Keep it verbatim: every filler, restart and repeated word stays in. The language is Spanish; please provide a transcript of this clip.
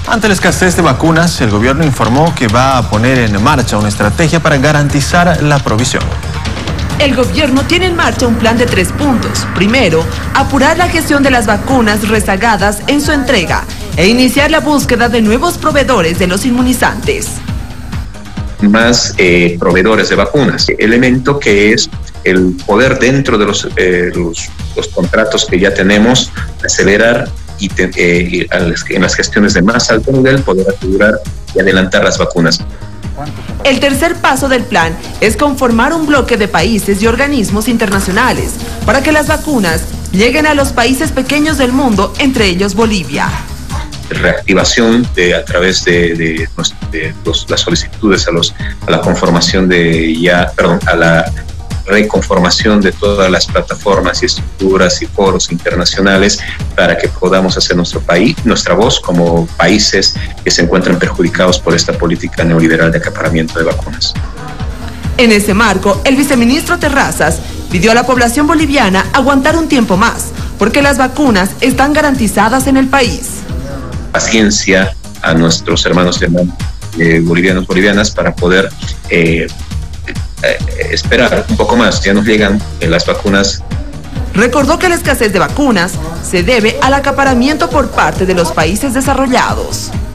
Ante la escasez de vacunas, el gobierno informó que va a poner en marcha una estrategia para garantizar la provisión. El gobierno tiene en marcha un plan de tres puntos. Primero, apurar la gestión de las vacunas rezagadas en su entrega e iniciar la búsqueda de nuevos proveedores de los inmunizantes. Más eh, proveedores de vacunas, elemento que es el poder dentro de los, eh, los, los contratos que ya tenemos, acelerar y te, eh, en las gestiones de más alto nivel poder asegurar y adelantar las vacunas. El tercer paso del plan es conformar un bloque de países y organismos internacionales para que las vacunas lleguen a los países pequeños del mundo, entre ellos Bolivia. Reactivación de, a través de, de, de los, las solicitudes a, los, a la conformación de ya, perdón, a la reconformación de todas las plataformas y estructuras y foros internacionales para que podamos hacer nuestro país, nuestra voz como países que se encuentran perjudicados por esta política neoliberal de acaparamiento de vacunas. En ese marco, el viceministro Terrazas pidió a la población boliviana aguantar un tiempo más, porque las vacunas están garantizadas en el país. Paciencia a nuestros hermanos y hermanas eh, bolivianos, bolivianas, para poder eh, eh, esperar un poco más. Ya nos llegan eh, las vacunas. Recordó que la escasez de vacunas se debe al acaparamiento por parte de los países desarrollados.